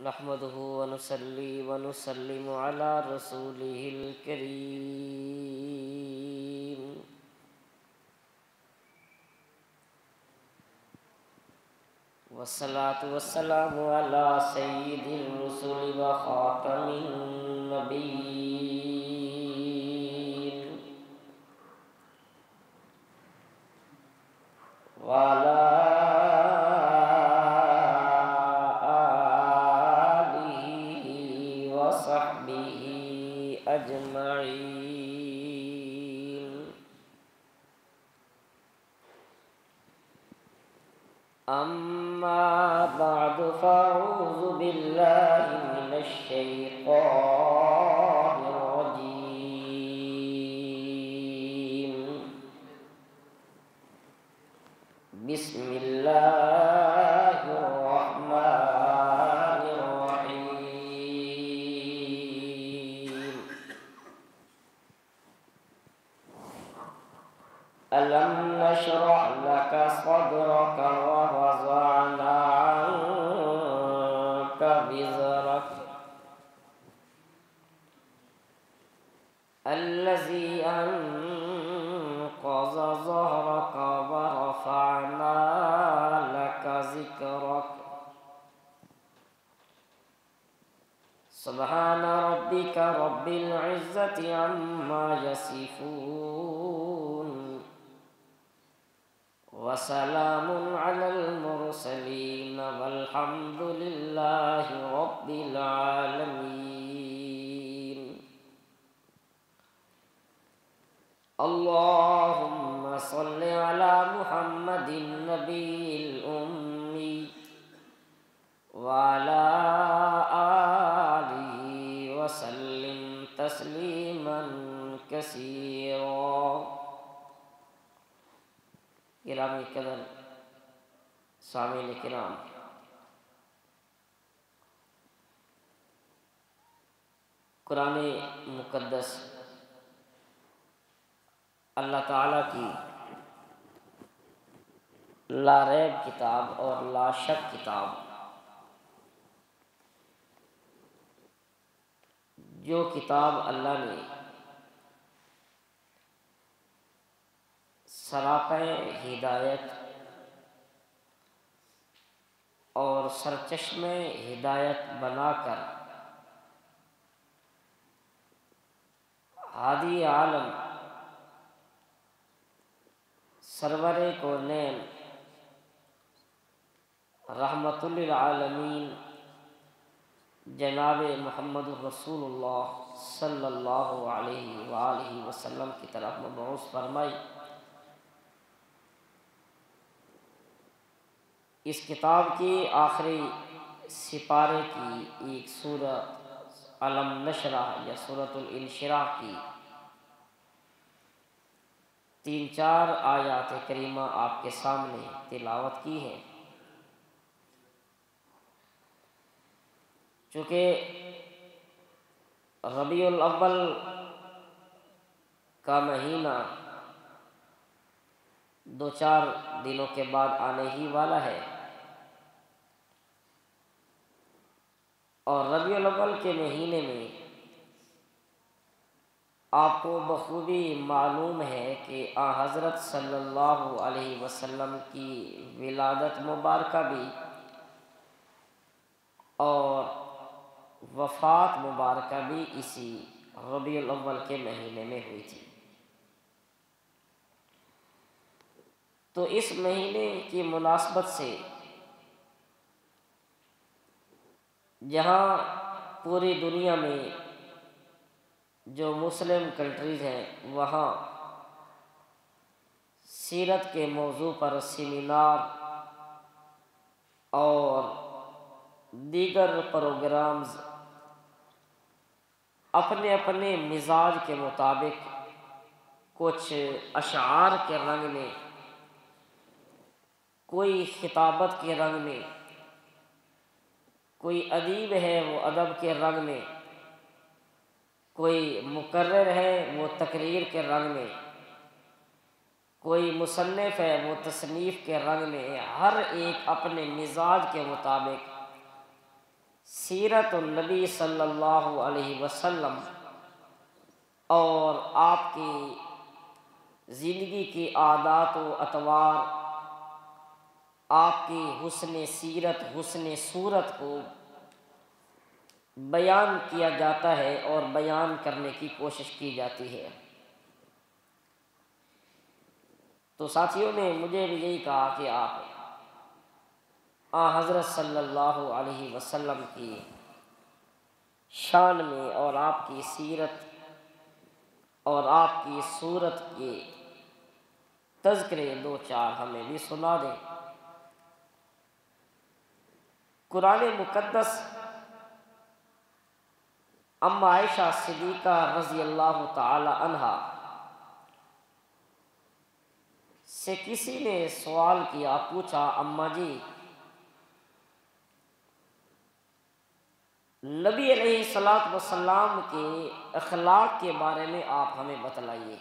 نحمده ونصلي ونسلم على رسوله الكريم والصلاة والسلام على سيد الرسل وخاتم النبيين وعلى أجمعين. أما بعد فأعوذ بالله من الشيطان الرجيم. بسم الله الرحمن الرحيم. ألم نشرح لك صدرك ووضعنا عنك وزرك الذي أنقض ظهرك ورفعنا لك ذكرك. سبحان ربك رب العزة عما يصفون وسلام على المرسلين والحمد لله رب العالمين. اللهم صل على محمد النبي الأمي وعلى آله وسلم تسليما كثيرا. گرامی قدر سامعین کرام، قرآن مقدس اللہ تعالیٰ کی لا ریب کتاب اور لا شک کتاب، جو کتاب اللہ نے سراپہ ہدایت اور سرچشمہ ہدایت بنا کر ہادی عالم سرور کونین رحمت للعالمین جناب محمد رسول اللہ صلی اللہ علیہ وآلہ وسلم کی طرف مبعوث فرمائی. اس کتاب کی آخری سپارے کی ایک سورت علم نشرح یا سورۃ الانشراح کی 3-4 آیات کریمہ آپ کے سامنے تلاوت کی ہے. چونکہ ربیع الاول کا مہینہ 2-4 دنوں کے بعد آنے ہی والا ہے، اور ربیع الاول کے مہینے میں آپ کو بخوبی معلوم ہے کہ حضرت صلی اللہ علیہ وسلم کی ولادت مبارکہ بھی اور وفات مبارکہ بھی اسی ربیع الاول کے مہینے میں ہوئی تھی. تو اس مہینے کی مناسبت سے جہاں پوری دنیا میں جو مسلم کنٹریز ہیں وہاں سیرت کے موضوع پر سیمینار اور دیگر پروگرامز اپنے اپنے مزاج کے مطابق کچھ اشعار کے رنگ میں، کوئی خطابت کے رنگ میں، کوئی ادیب ہے وہ ادب کے رنگ میں، کوئی مقرر ہے وہ تقریر کے رنگ میں، کوئی مصنف ہے وہ تصنیف کے رنگ میں، ہر ایک اپنے مزاج کے مطابق سیرت النبی صلی اللہ علیہ وسلم اور آپ کی زندگی کی عادات و اطوار، آپ کی حسن سیرت حسن صورت کو بیان کیا جاتا ہے اور بیان کرنے کی کوشش کی جاتی ہے۔ تو ساتھیوں نے مجھے بھی یہی کہا کہ آپ حضرت صلی اللہ علیہ وسلم کی شان میں اور آپ کی سیرت اور آپ کی صورت کے تذکرے دو چار ہمیں بھی سنا دیں۔ قرآن مقدس ام عائشہ صدیقہ رضی اللہ تعالی عنہا سے کسی نے سوال کیا، پوچھا، اماں جی نبی علیہ الصلوۃ والسلام کے اخلاق کے بارے میں آپ ہمیں بتلائیے۔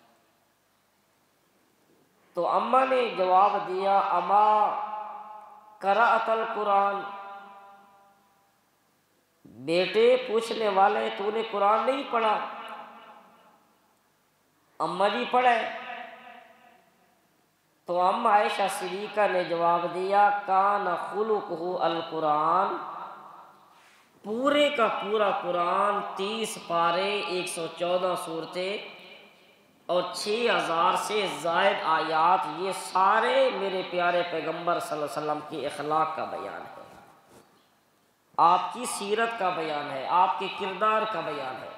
تو اماں نے جواب دیا، اما قرأت القرآن، بیٹے پوچھنے والے تو نے قرآن نہیں پڑھا؟ اماں جی پڑھے۔ تو ام عائشہ صدیقہ نے جواب دیا، کان خلقہ القرآن، پورے کا پورا قرآن 30 پارے 114 صورتیں اور 6000 سے زائد آیات، یہ سارے میرے پیارے پیغمبر صلی اللہ علیہ وسلم کی اخلاق کا بیان ہے، آپ کی سیرت کا بیان ہے، آپ کے کردار کا بیان ہے۔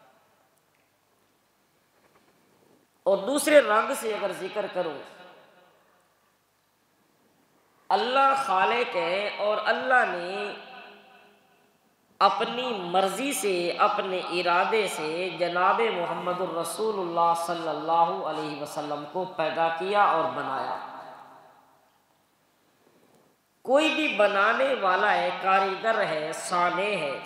اور دوسرے رنگ سے اگر ذکر کروں، اللہ خالق ہے اور اللہ نے اپنی مرضی سے اپنے ارادے سے جناب محمد الرسول اللہ صلی اللہ علیہ وسلم کو پیدا کیا اور بنایا۔ کوئی بھی بنانے والا ہے، کاریگر ہے، صانع ہے،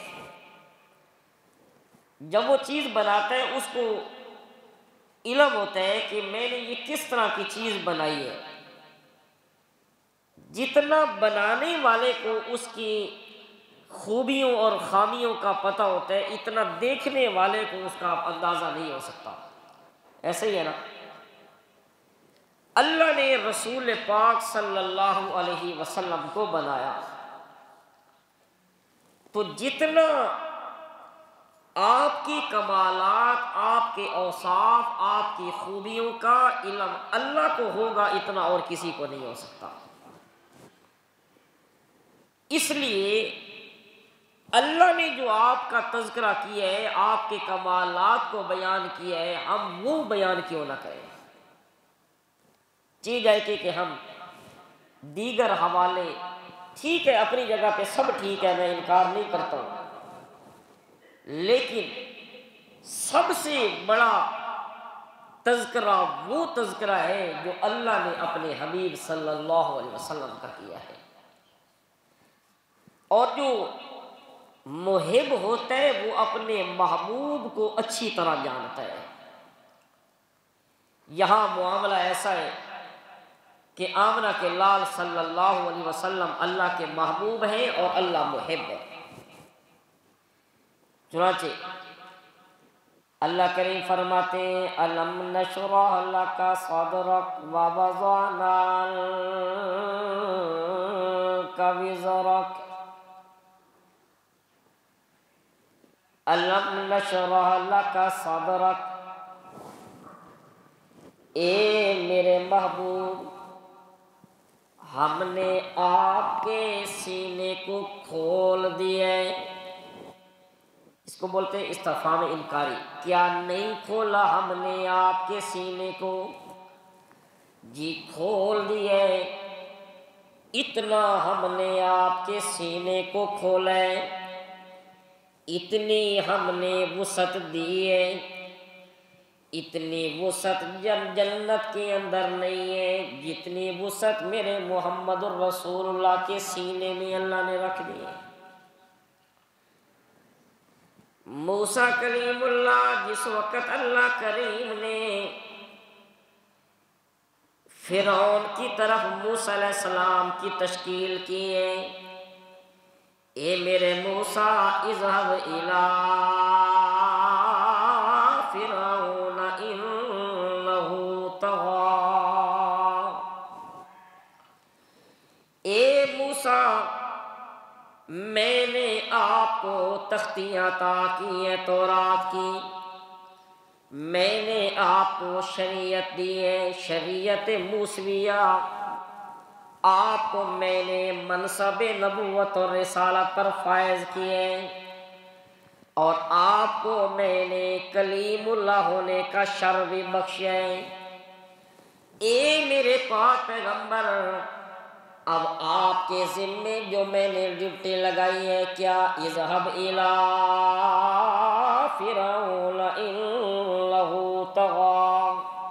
جب وہ چیز بناتا ہے اس کو علم ہوتا ہے کہ میں نے یہ کس طرح کی چیز بنائی ہے۔ جتنا بنانے والے کو اس کی خوبیوں اور خامیوں کا پتہ ہوتا ہے، اتنا دیکھنے والے کو اس کا اندازہ نہیں ہو سکتا۔ ایسے ہی ہے نا، اللہ نے رسول پاک صلی اللہ علیہ وسلم کو بنایا، تو جتنا آپ کی کمالات، آپ کے اوصاف، آپ کی خوبیوں کا علم اللہ کو ہوگا، اتنا اور کسی کو نہیں ہو سکتا۔ اس لیے اللہ نے جو آپ کا تذکرہ کیا ہے، آپ کے کمالات کو بیان کیا ہے، ہم وہ بیان کیوں نہ کریں؟ چیز ہے کہ ہم دیگر حوالے، ٹھیک ہے اپنی جگہ پہ سب ٹھیک ہے، میں انکار نہیں کرتا ہوں، لیکن سب سے بڑا تذکرہ وہ تذکرہ ہے جو اللہ نے اپنے حبیب صلی اللہ علیہ وسلم کا کیا ہے۔ اور جو محب ہوتا ہے وہ اپنے محبوب کو اچھی طرح جانتا ہے۔ یہاں معاملہ ایسا ہے کہ آمنہ کے لال صلی اللہ علیہ وسلم اللہ کے محبوب ہیں اور اللہ محب ہے۔ چنانچہ اللہ کریم فرماتے ہیں، الم نشرح لک صدرک ووضعنا عنک وزرک، الم نشرح لک صدرک، اے میرے محبوب ہم نے آپ کے سینے کو کھول دیا۔ اس کو بولتے ہیں استفہام انکاری، کیا نہیں کھولا ہم نے آپ کے سینے کو؟ جی کھول دیا، اتنا ہم نے آپ کے سینے کو کھولا ہے، اتنی ہم نے وسعت دی ہے، اتنی وسعت جنت کے اندر نہیں ہے جتنی وسعت میرے محمد الرسول اللہ کے سینے میں اللہ نے رکھ دی ہے۔ موسیٰ کلیم اللہ، جس وقت اللہ کریم نے فرعون کی طرف موسیٰ علیہ السلام کی تشکیل کی ہے، اے میرے موسیٰ اذهب الی فرعون انہ طغی، اے موسیٰ میں نے آپ کو تختیاں عطا کی ہیں تورات کی، میں نے آپ کو شریعت دی ہے، شریعت موسویہ، آپ کو میں نے منصب نبوت اور رسالت پر فائز کیے، اور آپ کو میں نے کلیم اللہ ہونے کا شرف بھی بخشا ہے۔ اے میرے پاک پیغمبر، اب آپ کے ذمے جو میں نے ڈیوٹی لگائی ہے کیا، اذهب الی فرعون انہ طغی،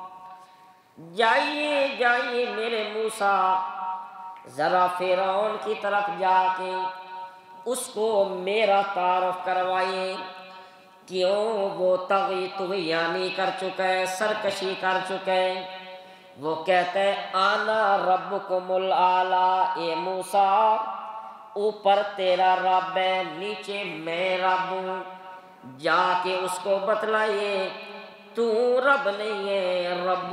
جائیے جائیے میرے موسیٰ ذرا فرعون کی طرف جا کے اس کو میرا تعارف کروائیے، کیوں وہ طغیانی کر چکا ہے، سرکشی کر چکا ہے، وہ کہتا ہے آنا ربکم الاعلی، اے موسیٰ اوپر تیرا رب ہے، نیچے میں رب ہوں، جا کے اس کو بتلائیے تو رب نہیں ہے، رب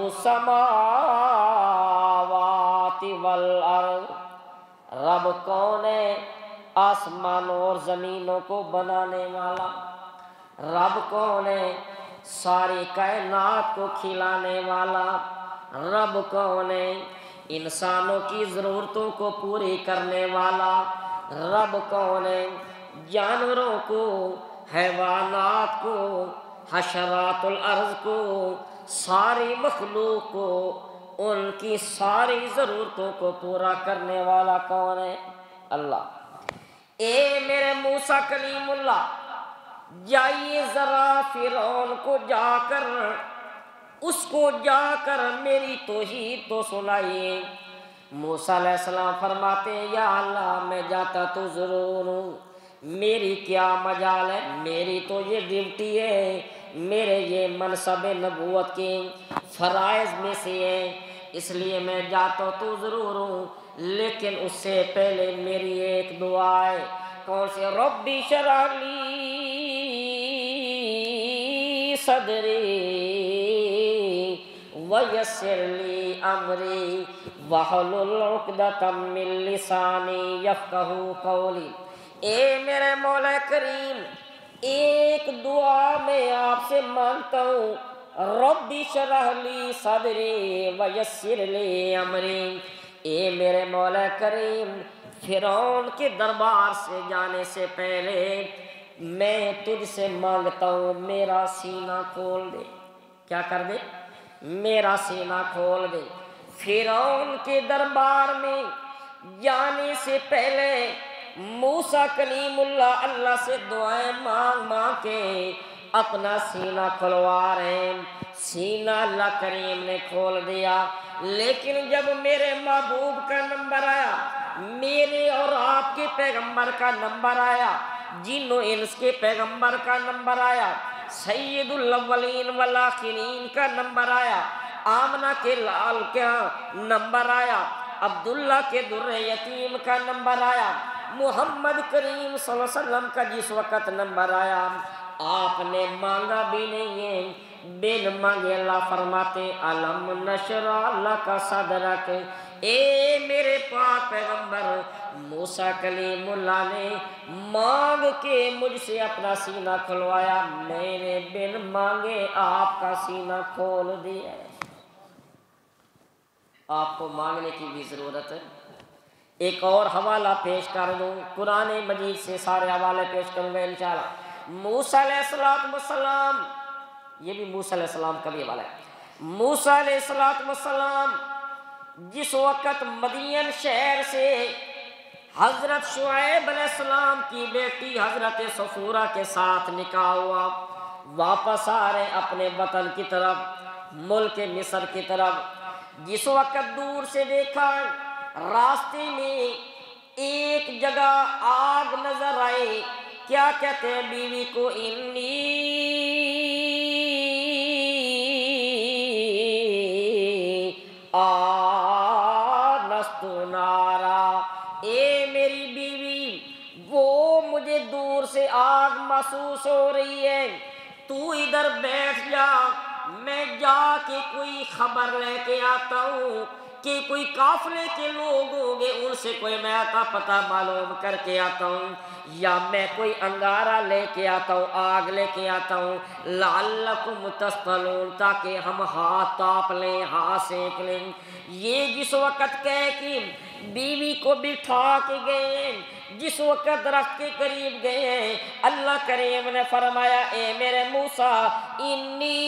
السماوات والارض، رب کون ہے، آسمانوں اور زمینوں کو بنانے والا، رب کون ہے، ساری کائنات کو کھلانے والا، رب کون ہے، انسانوں کی ضرورتوں کو پوری کرنے والا، رب کون ہے، جانوروں کو، حیوانات کو، حشرات الارض کو، ساری مخلوق کو، ان کی ساری ضرورتوں کو پورا کرنے والا کون ہے، اللہ۔ اے میرے موسیٰ کلیم اللہ، جائیے ذرا فرعون کو جا کر، اس کو جا کر میری توحید تو سنائیے۔ موسیٰ علیہ السلام فرماتے ہیں یا اللہ میں جاتا تو ضرور ہوں، میری کیا مجال ہے، میری تو یہ ڈیوٹی ہے، میرے یہ منصب نبوت کے فرائض میں سے ہے، اس لیے میں جاتا تو ضرور ہوں، لیکن اس سے پہلے میری ایک دعا ہے، کون سی، ربی اشرح لی صدری ویسر لی امری واحلل عقدۃ من لسانی یفقہوا قولی۔ اے میرے مولا کریم، ایک دعا میں آپ سے مانگتا ہوں، رب اشرح لی صدری ویسر لی امری، اے میرے مولا کریم فرعون کے دربار سے جانے سے پہلے میں تجھ سے مانگتا ہوں میرا سینہ کھول دے، کیا کر دے، میرا سینہ کھول دے۔ فرعون کے دربار میں جانے سے پہلے موسیٰ کلیم اللہ اللہ سے دعائیں مانگ مانگ کے اپنا سینہ کھلوا رہے ہیں، سینہ اللہ کریم نے کھول دیا، لیکن جب میرے محبوب کا نمبر آیا، میرے اور آپ کے پیغمبر کا نمبر آیا، جن و انس کے پیغمبر کا نمبر آیا، سید الاولین والآخرین کا نمبر آیا، آمنہ کے لال کا نمبر آیا، عبداللہ کے در یتیم کا نمبر آیا، محمد کریم صلی اللہ علیہ وسلم کا جس وقت نمبر آیا، آپ نے مانگا بھی نہیں ہے، بن مانگے اللہ فرماتے الم نشرح لک صدرک، اے میرے پاک پیغمبر موسیٰ کلیم اللہ نے مانگ کے مجھ سے اپنا سینہ کھلوایا، میں نے بن مانگے آپ کا سینہ کھول دیا۔ آپ کو مانگنے کی بھی ضرورت ہے۔ ایک اور حوالہ پیش کر دوں، قرآن مجید سے سارے حوالے پیش کروں گا انشاءاللہ۔ موسیٰ علیہ السلام، یہ بھی موسیٰ علیہ السلام کا بھی حوالہ ہے۔ موسیٰ علیہ السلام جس وقت مدین شہر سے حضرت شعیب علیہ السلام کی بیٹی حضرت صفورہ کے ساتھ نکاح ہوا، واپس آ رہے اپنے وطن کی طرف، ملک مصر کی طرف، جس وقت دور سے دیکھا راستے میں ایک جگہ آگ نظر آئی، کیا کہتے ہیں بیوی کو، انی آنست نارا، اے میری بیوی وہ مجھے دور سے آگ محسوس ہو رہی ہے، تو ادھر بیٹھ جا، میں جا کے کوئی خبر لے کے آتا ہوں کہ کوئی قافلے کے لوگ ہوں گے، ان سے کوئی میں کا پتہ معلوم کر کے آتا ہوں، یا میں کوئی انگارہ لے کے آتا ہوں، آگ لے کے آتا ہوں، لعلکم تصطلون، تاکہ ہم ہاتھ تاپ لیں، ہاتھ سینک لیں۔ یہ جس وقت کہے کہ بیوی کو بٹھا کے گئے، جس وقت درخت کے قریب گئے ہیں، اللہ کریم نے فرمایا اے میرے موسیٰ انی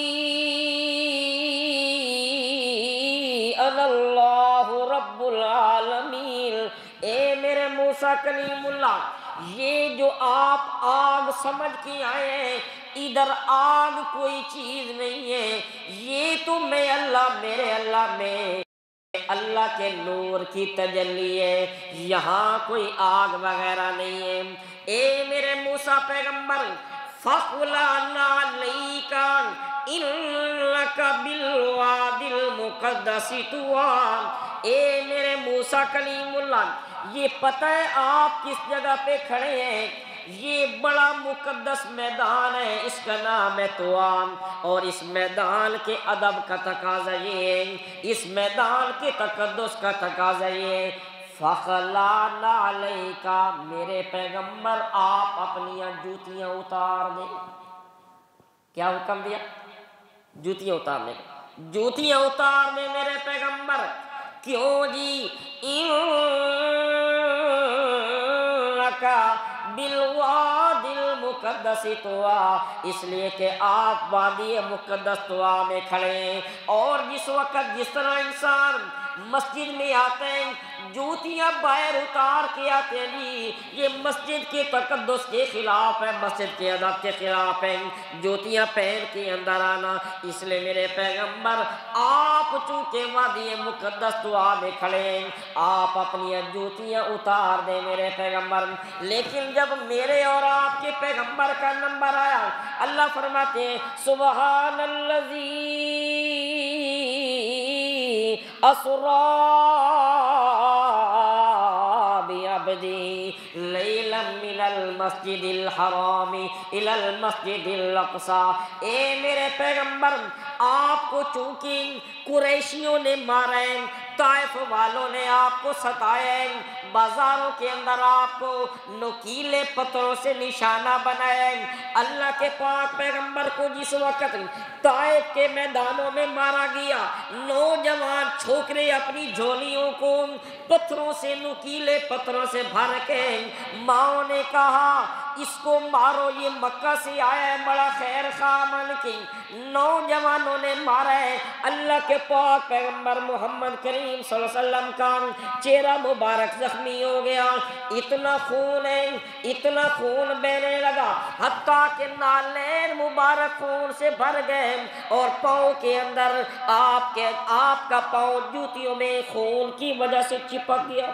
انا اللہ رب العالمین، اے میرے موسیٰ کلیم اللہ، یہ جو آپ آگ سمجھ کے آئے ہیں، ادھر آگ کوئی چیز نہیں ہے، یہ تو میں اللہ، میرے اللہ میں اللہ کے نور کی تجلی ہے، یہاں کوئی آگ وغیرہ نہیں ہے۔ اے میرے موسیٰ پیغمبر فَخْلَعْ نَعْلَيْكَ إِنَّكَ بِالْوَادِ الْمُقَدَّسِ طُوًى، اے میرے موسیٰ کلیم اللہ، یہ پتہ ہے آپ کس جگہ پہ کھڑے ہیں، یہ بڑا مقدس میدان ہے، اس کا نام ہے طوان، اور اس میدان کے ادب کا تقاضا یہ ہے، اس میدان کے تقدس کا تقاضا یہ ہے، فَخْلَعْ نَعْلَيْكَ، میرے پیغمبر آپ اپنی جوتیاں اتار دیں۔ کیا حکم دیا؟ جوتیاں اتارنے کا، جوتیاں اتار دیں میرے پیغمبر۔ کیوں جی؟ بالواد المقدس طویٰ، اس لیے کہ آپ وادی مقدس طویٰ میں کھڑے ہیں، اور جس وقت جس طرح انسان مسجد میں آتے ہیں جوتیاں باہر اتار کے آتے ہیں، جی یہ مسجد کے تقدس کے خلاف ہے، مسجد کے ادب کے خلاف ہے جوتیاں پہن کے اندر آنا۔ اس لیے میرے پیغمبر آپ چونکہ وادی مقدس طویٰ میں کھڑے ہیں، آپ اپنی جوتیاں اتار دیں میرے پیغمبر۔ لیکن جب میرے اور آپ کے پیغمبر کا نمبر آیا، اللہ فرماتے ہیں سبحان الذی اسری بعبدہ لیلا من المسجد الحرام الی المسجد الاقصی، اے میرے پیغمبر آپ کو چونکہ قریشیوں نے مارا ہے، طائف والوں نے آپ کو ستایا ہے، بازاروں کے اندر آپ کو نوکیلے پتھروں سے نشانہ بنایا ہے، اللہ کے پاک پیغمبر کو جس وقت طائف کے میدانوں میں مارا گیا، نوجوان چھوکرے اپنی جھولیوں کو پتھروں سے، نوکیلے پتھروں سے بھر کے، ماں نے کہا اس کو مارو، یہ مکہ سے آیا ہے، بڑا خیر خواہ من کی، نوجوانوں نے مارا ہے۔ اللہ کے پاک پیغمبر محمد کریم صلی اللہ علیہ وسلم کا چہرہ مبارک زخمی ہو گیا، اتنا خون ہے، اتنا خون بہنے لگا، حتیٰ کہ نالین مبارک خون سے بھر گئے، اور پاؤں کے اندر آپ کا پاؤں جوتیوں میں خون کی وجہ سے چپک گیا۔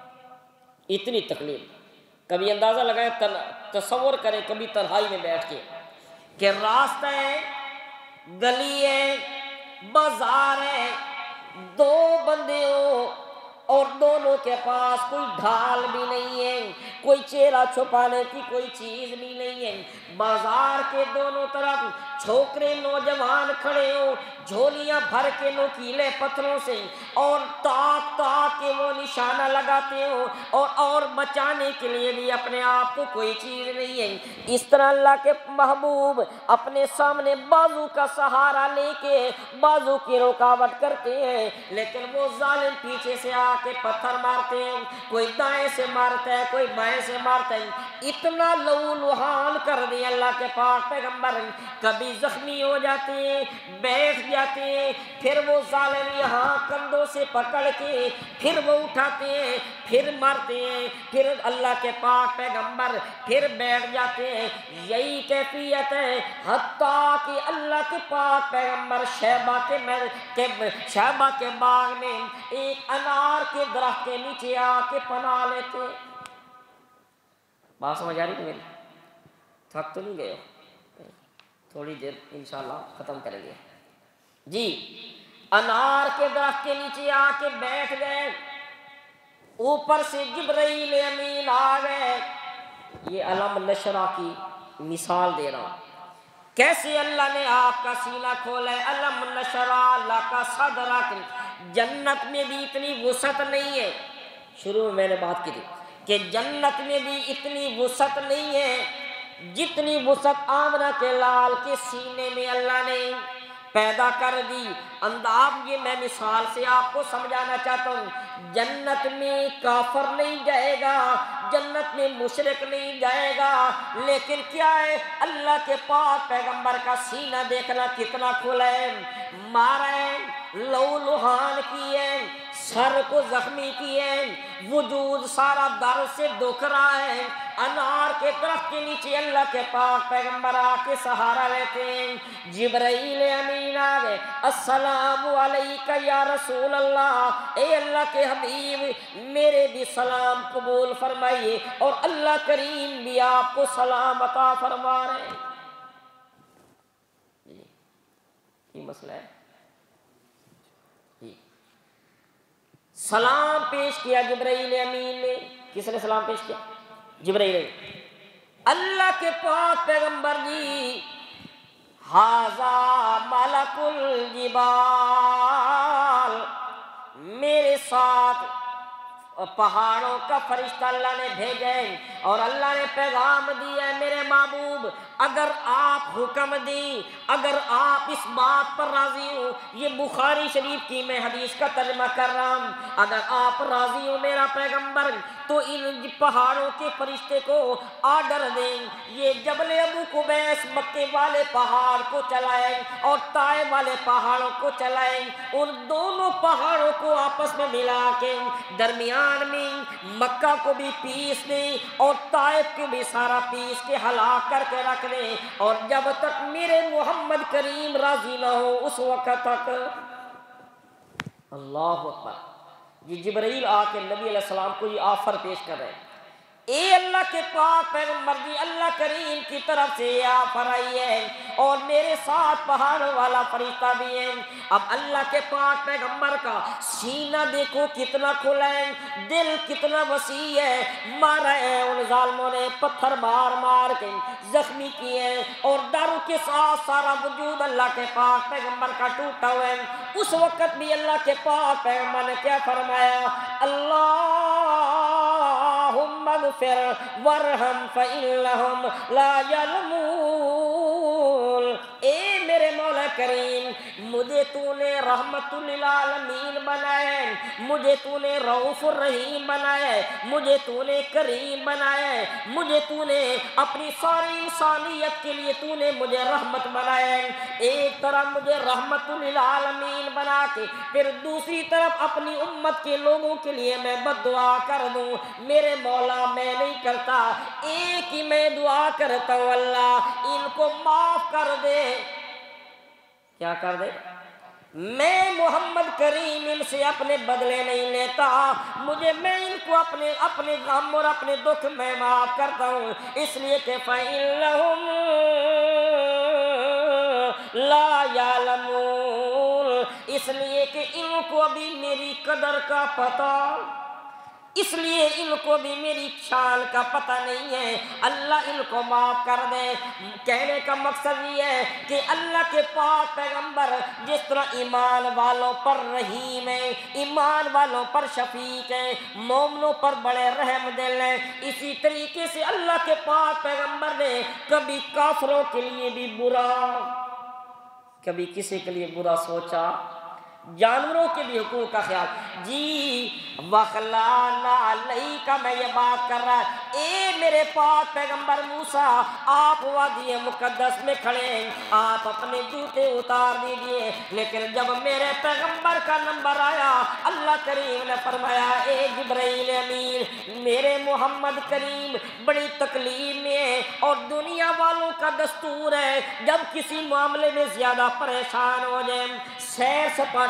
اتنی تکلیف، کبھی اندازہ لگائیں، تصور کریں کبھی تنہائی میں بیٹھ کے کہ راستہ ہے، گلی ہے، بازار ہے، دو بندے ہو اور دونوں کے پاس کوئی ڈھال بھی نہیں ہے، کوئی چہرہ چھپانے کی کوئی چیز بھی نہیں ہے، بازار کے دونوں طرف چھوکرے نوجوان کھڑے ہو، جھولیاں بھر کے نوکیلے پتھروں سے، اور تاک تاک کے وہ نشانہ لگاتے ہو، اور بچانے کے لیے بھی اپنے آپ کو کوئی چیز نہیں ہے۔ اس طرح اللہ کے محبوب اپنے سامنے بازو کا سہارا لے کے بازو کی رکاوٹ کرتے ہیں، لیکن وہ ظالم پیچھے سے آ کے پتھر مارتے ہیں، کوئی دائیں سے مارتا ہے، کوئی بائیں سے مارتا ہے، اتنا لہو لہان کر دیا اللہ کے پاک پیغمبر، کبھی زخمی ہو جاتے ہیں، بیٹھ جاتے ہیں، پھر وہ ظالم یہاں کندھوں سے پکڑ کے پھر وہ اٹھاتے ہیں، پھر مارتے ہیں، پھر اللہ کے پاک پیغمبر پھر بیٹھ جاتے ہیں، یہی کیفیت ہے، حتیٰ کہ اللہ کے پاک پیغمبر شیبہ کے باغ میں ایک انار کے درخت کے نیچے آ کے پناہ لیتے۔ بات سمجھ آ رہی ہے میری؟ تھک تو نہیں گئے ہو؟ تھوڑی دیر انشاءاللہ ختم کریں گے جی۔ انار کے درخت کے نیچے آ کے بیٹھ گئے، اوپر سے جبرائیل امین آ گئے، یہ علم نشرہ کی مثال دے رہا ہوں، کیسے اللہ نے آپ کا سینہ کھولا ہے۔ علم نشرہ لک صدرک، جنت میں بھی اتنی وسعت نہیں ہے، شروع میں نے بات کی تھی کہ جنت میں بھی اتنی وسعت نہیں ہے جتنی وسعت آمنہ کے لال کے سینے میں اللہ نے پیدا کر دی۔ اب یہ میں مثال سے آپ کو سمجھانا چاہتا ہوں، جنت میں کافر نہیں جائے گا، جنت میں مشرک نہیں جائے گا، لیکن کیا ہے، اللہ کے پاک پیغمبر کا سینہ دیکھنا کتنا کھلا ہے، مارا ہے، لہو لہان کی ہے، سر کو زخمی کیے، وجود سارا درد سے دکھ رہا ہے، انار کے درخت کے نیچے اللہ کے پاک پیغمبر آ کے سہارا لیتے ہیں، جبرائیل امین آ گئے، السلام علیکہ یا رسول اللہ، اے اللہ کے حبیب میرے بھی سلام قبول فرمائیے، اور اللہ کریم بھی آپ کو سلام عطا فرما رہے ہیں۔ یہ مسئلہ ہے، سلام پیش کیا جبرائیل امین نے، کس نے سلام پیش کیا؟ جبرائیل نے۔ اللہ کے پاک پیغمبر جی، ھذا ملک الجبال، میرے ساتھ پہاڑوں کا فرشتہ اللہ نے بھیجے، اور اللہ نے پیغام دیا ہے، میرے محبوب اگر آپ حکم دیں، اگر آپ اس بات پر راضی ہوں، یہ بخاری شریف کی میں حدیث کا ترجمہ کر رہا ہوں، اگر آپ راضی ہوں میرا پیغمبر، تو ان پہاڑوں کے فرشتے کو آرڈر دیں، یہ جبل ابو قبیس مکے والے پہاڑ کو چلائیں اور طائف والے پہاڑوں کو چلائیں، ان دونوں پہاڑوں کو آپس میں ملا کے درمیان میں مکہ کو بھی پیس دیں اور طائف کو بھی سارا پیس کے ہلاک کر کے رکھ دیں، اور جب تک میرے محمد کریم راضی نہ ہو اس وقت تک۔ اللہ اکبر، یہ جبرائیل آ کے نبی علیہ السلام کو یہ آفر پیش کر رہے ہیں، اے اللہ کے پاک پیغمبر جی، اللہ کریم کی طرف سے یہ آفر آئی ہے، اور میرے ساتھ پہاڑوں والا فرشتہ بھی ہے۔ اب اللہ کے پاک پیغمبر کا سینہ دیکھو کتنا کھلا ہے، دل کتنا وسیع ہے، مارا ہے ان ظالموں نے، پتھر مار مار کے زخمی کیے، اور ڈر کے ساتھ سارا وجود اللہ کے پاک پیغمبر کا ٹوٹا ہوا ہے۔ اس وقت بھی اللہ کے پاک پیغمبر نے کیا فرمایا؟ اللہم اغفر وارحم فإنہم لا یعلمون، اے میرے مولا کریم، مجھے تو نے رحمت للعالمین بنایا ہے، مجھے تو نے رؤوف الرحیم بنایا ہے، مجھے تو نے کریم بنایا ہے، مجھے تو نے اپنی ساری انسانیت کے لیے تو نے مجھے رحمت بنایا ہے، ایک طرف مجھے رحمت للعالمین بنا کے پھر دوسری طرف اپنی امت کے لوگوں کے لیے میں بد دعا کر دوں، میرے مولا میں نہیں کرتا، ایک ہی میں دعا کرتا ہوں، اللہ ان کو معاف کر دے۔ کیا کر دے؟ میں محمد کریم ان سے اپنے بدلے نہیں لیتا، میں ان کو اپنے غم اور اپنے دکھ میں معاف کرتا ہوں، اس لیے کہ فَإِنَّهُمْ لَا يَعْلَمُونَ، اس لیے کہ ان کو ابھی میری قدر کا پتہ، اس لیے ان کو بھی میری شان کا پتہ نہیں ہے، اللہ ان کو معاف کر دے۔ کہنے کا مقصد یہ ہے کہ اللہ کے پاک پیغمبر جس طرح ایمان والوں پر رحیم ہے، ایمان والوں پر شفیق ہے، مومنوں پر بڑے رحم دل ہیں، اسی طریقے سے اللہ کے پاک پیغمبر نے کبھی کافروں کے لیے بھی برا، کبھی کسی کے لیے برا سوچا، جانوروں کے بھی حقوق کا خیال جی۔ وَخْلَانَا عَلَيْكَ، میں یہ بات کر رہا اے میرے پاک پیغمبر موسیٰ، آپ وادی مقدس میں کھڑے ہیں، آپ اپنے جوتے اتار دیجئے، لیکن جب میرے پیغمبر کا نمبر آیا اللہ کریم نے فرمایا اے جبرائیل امین، میرے محمد کریم بڑی تکلیف میں ہے، اور دنیا والوں کا دستور ہے جب کسی معاملے میں زیادہ پریشان ہو جائیں، سیر سپاٹے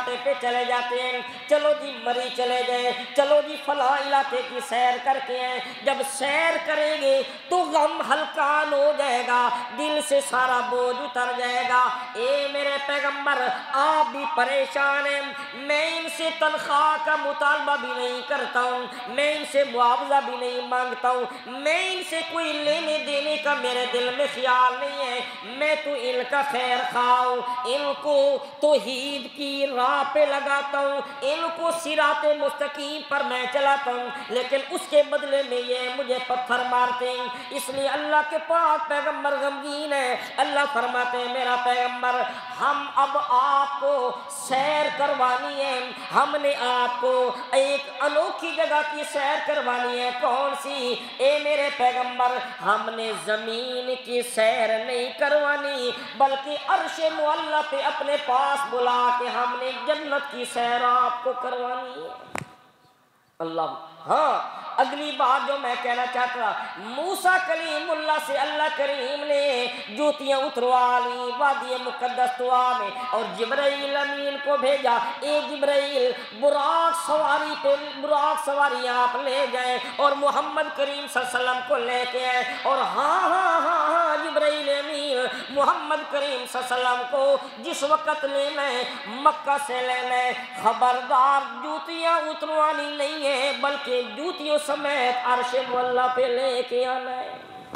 سپاٹے پہ چلے جاتے ہیں، چلو جی مری چلے گئے، چلو جی فلاں علاقے کی سیر کر کے ہیں۔ جب سیر کریں گے تو غم ہلکان ہو جائے گا، دل سے سارا بوجھ اتر جائے گا۔ اے میرے پیغمبر آپ بھی پریشان ہیں، میں ان سے تنخواہ کا مطالبہ بھی نہیں کرتا ہوں، میں ان سے معاوضہ بھی نہیں مانگتا ہوں، میں ان سے کوئی لینے دینے کا میرے دل میں خیال نہیں ہے، میں تو ان کا خیر خواہ ہوں، ان کو توحید کی راہ پہ لگاتا ہوں، ان کو صراط مستقیم پر میں چلاتا ہوں، لیکن اس کے بدلے میں یہ مجھے پتھر مارتے ہیں۔ اس لیے اللہ کے پاک پیغمبر غمگین ہے۔ اللہ فرماتے ہیں میرا پیغمبر ہم اب آپ کو سیر کروانی ہے، ہم نے آپ کو ایک انوکھی جگہ کی سیر کروانی ہے۔ کون سی؟ اے میرے پیغمبر ہم نے زمین کی سیر نہیں کروانی، بلکہ عرش معلی پہ اپنے پاس بلا کے ہم نے جنت کی سیر آپ کو کروانی ہے۔ اللہ ہاں اگلی بات جو میں کہنا چاہتا، موسیٰ کلیم اللہ سے اللہ کریم نے جوتیاں اتروا لی وادی مقدس طوا میں، اور جبرائیل امین کو بھیجا، اے جبرائیل براق سواری پہ براق سواری آپ لے جائیں اور محمد کریم صلی اللہ علیہ وسلم کو لے کے آئیں۔ اور ہاں جبرائیل امین محمد کریم صلی اللہ علیہ وسلم کو جس وقت لینا ہے مکہ سے لینا ہے، خبردار جوتیاں اتروانی نہیں ہے، بلکہ جوتیوں سمیت عرش معلی پہ لے کے آنا ہے۔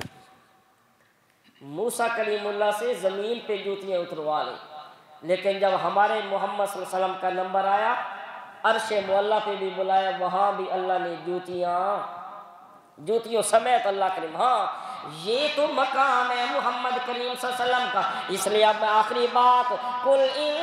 موسیٰ کلیم اللہ سے زمین پہ جوتیاں اتروا لی، لیکن جب ہمارے محمد صلی اللہ علیہ وسلم کا نمبر آیا عرش معلی پہ بھی بلایا، وہاں بھی اللہ نے جوتیوں سمیت اللہ کریم۔ ہاں یہ تو مقام ہے محمد کریم صلی اللہ علیہ وسلم کا۔ اس لیے اب میں آخری بات، قل ان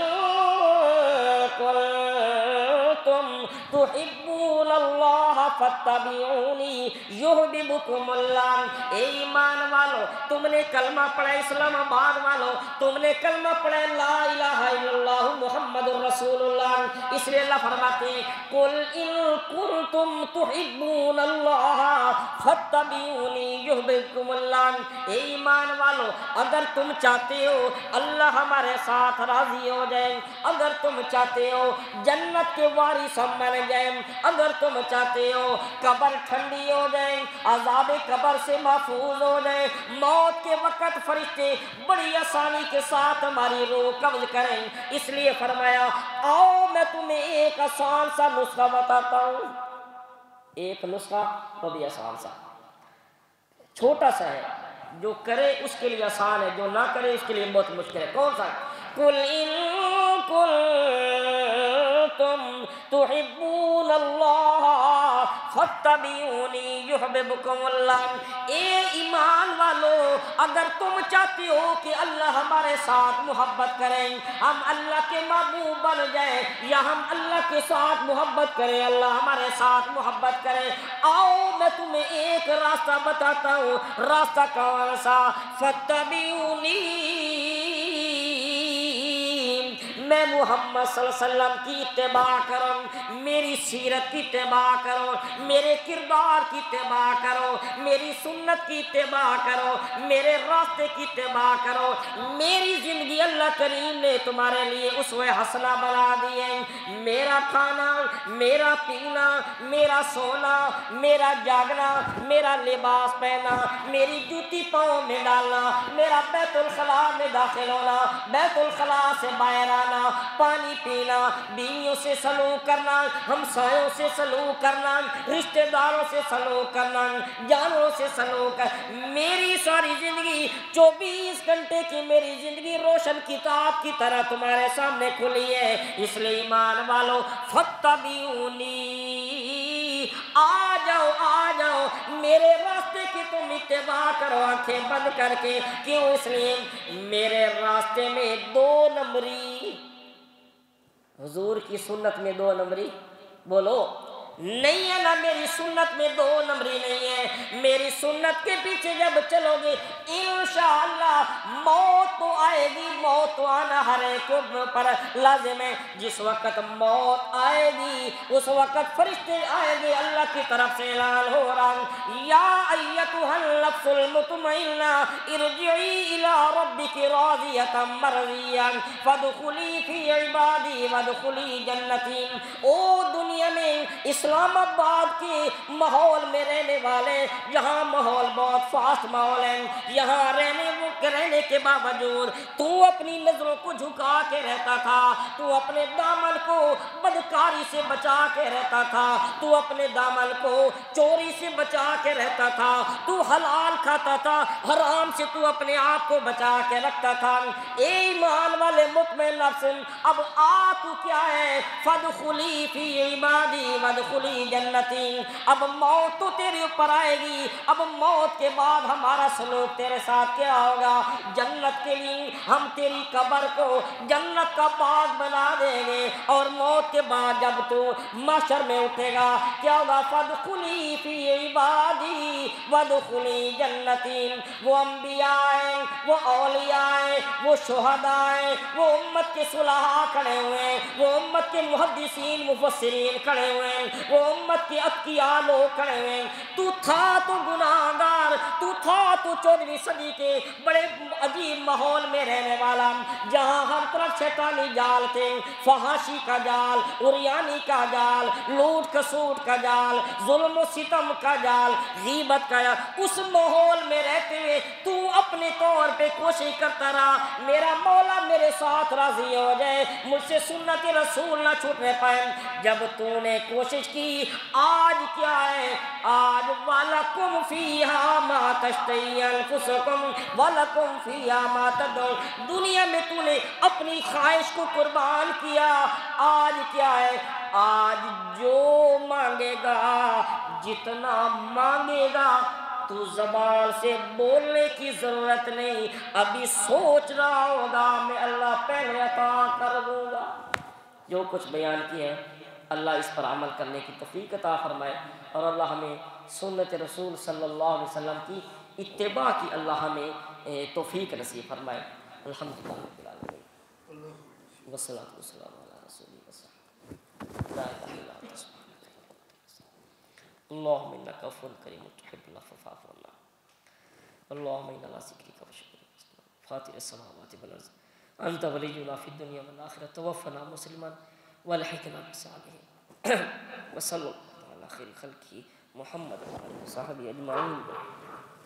کنتم تحبون اللہ فاتبعونی یحببکم اللہ۔ اے ایمان والو تم نے کلمہ پڑھا، اسلام آباد والو تم نے کلمہ پڑھا لا الہ الا اللہ محمد رسول اللہ، اس لیے اللہ فرماتے ہیں قل ان کنتم تحبون اللہ فاتبعونی یحببکم اللہ۔ اے ایمان والو اگر تم چاہتے ہو اللہ ہمارے ساتھ راضی ہو جائے، اگر تم چاہتے ہو جنت کے وارث ہم بن جائیں، اگر تم چاہتے ہو قبر ٹھنڈی ہو جائے، عذاب قبر سے محفوظ ہو جائے، موت کے وقت فرشتے بڑی آسانی کے ساتھ ہماری روح قبض کریں، اس لیے فرمایا آؤ میں تمہیں ایک آسان سا نسخہ بتاتا ہوں۔ ایک نسخہ وہ بھی آسان سا چھوٹا سا ہے، جو کرے اس کے لیے آسان ہے، جو نہ کرے اس کے لیے بہت مشکل ہے۔ کون سا؟ قل ان کنتم تحبون اللہ فاتبعونی یحببکم اللہ۔ اے ایمان والو اگر تم چاہتے ہو کہ اللہ ہمارے ساتھ محبت کریں، ہم اللہ کے محبوب بن جائیں، یا ہم اللہ کے ساتھ محبت کریں، اللہ ہمارے ساتھ محبت کرے، آؤ میں تمہیں ایک راستہ بتاتا ہوں۔ راستہ کون سا؟ فاتبعونی، میں محمد صلی اللہ علیہ وسلم کی اتباع کرو، میری سیرت کی اتباع کرو، میرے کردار کی اتباع کرو، میری سنت کی اتباع کرو، میرے راستے کی اتباع کرو۔ میری زندگی اللہ کریم نے تمہارے لیے اسوہ حسنہ بنا دی ہے۔ میرا کھانا، میرا پینا، میرا سونا، میرا جاگنا، میرا لباس پہنا، میری جوتی پاؤں میں ڈالنا، میرا بیت الخلاء میں داخل ہونا، بیت الخلاء سے باہر آنا، پانی پینا، بیویوں سے سلوک کرنا، ہمسایوں سے سلوک کرنا، رشتہ داروں سے سلوک کرنا، جانوروں سے سلوک کرنا۔ میری ساری زندگی 24 گھنٹے کی میری زندگی روشن کتاب کی طرح تمہارے سامنے کھلی ہے، اس لیے ایمان والو فاتبعونی، آ جاؤ میرے راستے کی تم اتباع کرو آنکھیں بند کر کے۔ کیوں؟ اس لیے میرے راستے میں 2 نمبری، حضور کی سنت میں 2 نمبری، بولو نہیں ہے، نہ میری سنت میں دو نمبری نہیں ہے۔ میری سنت کے پیچھے جب چلو گے انشاءاللہ موت تو آئے گی، موت تو آنا ہر ایک پر لازم ہے۔ جس وقت موت آئے گی اس وقت فرشتے آئے گے، اللہ کی طرف سے اعلان ہو رہا یا ایتھا النفس المطمئنہ ارجعی الی ربک راضیۃ مرضیہ فادخلی فی عبادی وادخلی جنتی۔ او دنیا میں اسلام آباد کے ماحول میں رہنے والے، یہاں ماحول بہت فاسٹ ماحول ہے، یہاں رہنے کے باوجود تو اپنی نظروں کو جھکا کے رہتا تھا، تو اپنے دامن کو بدکاری سے بچا کے رہتا تھا، تو اپنے دامن کو چوری سے بچا کے رہتا تھا، تو حلال کھاتا تھا، حرام سے تو اپنے آپ کو بچا کے رکھتا تھا۔ اے ایمان والے مطمئن نفس، اب آ تو کیا ہے، فادخلی فی عبادی وادخلی جنتی۔ اب موت تو تیرے اوپر آئے گی، اب موت کے بعد ہمارا سلوک تیرے ساتھ کیا ہوگا؟ جنت کے لیے ہم تیری قبر کو جنت کا باغ بنا دیں گے، اور موت کے بعد جب تو محشر میں اٹھے گا کیا ہوگا؟ فادخلی فی عبادی وادخلی جنتی۔ وہ انبیاء ہیں، وہ اولیاء ہیں، وہ شہداء ہیں، وہ امت کے صلحاء کھڑے ہوئے ہیں، وہ امت کے محدثین مفسرین کھڑے ہوئے ہیں، وہ امت کے اتقیاء لوگ کھڑے ہوئے ہیں۔ تو تھا تو گناہ گار، تو تھا تو 14ویں صدی کے بڑے عجیب ماحول میں رہنے والا، جہاں ہر طرف شیطانی جال تھے، فحاشی کا جال، عریانی کا جال، لوٹ کسوٹ کا جال، ظلم و ستم کا جال، غیبت کا جال۔ اس ماحول میں رہتے ہوئے تو اپنے طور پہ کوشش کرتا رہا میرا مولا میرے ساتھ راضی ہو جائے، مجھ سے سنت رسول نہ چھوٹنے پائے۔ جب تو نے کوشش کی، آج کیا ہے؟ آج وَلَكُمْ فِيهَا مَا تَشْتَهِي أَنفُسُكُمْ وَلَكُمْ فِيهَا مَا تَدْعُونَ۔ دنیا میں تو نے اپنی خواہش کو قربان کیا، آج کیا ہے؟ آج جو مانگے گا، جتنا مانگے گا، تو زبان سے بولنے کی ضرورت نہیں، ابھی سوچ رہا ہوگا میں اللہ پہلے عطا کر دوں گا۔ جو کچھ بیان کیا ہے اللہ اس پر عمل کرنے کی توفیق عطا فرمائے، اور اللہ ہمیں سنت رسول صلی اللہ علیہ وسلم کی اتباع کی اللہ ہمیں توفیق نصیب فرمائے۔ الحمدللہ رب العالمین والصلاۃ والسلام علی رسول اللہ لا الہ الا انت سبحانک اللہم انک عفو کریم تحب العفو فاعف عنا اللہم انا علی ذکرک وشکرک فاطر السماوات والارض انت ولینا فی الدنیا والآخرہ توفنا مسلما والحقنا بالصالحین وصلی اللہ علی خیر خلقہ محمد وعلی صحبہ اجمعین۔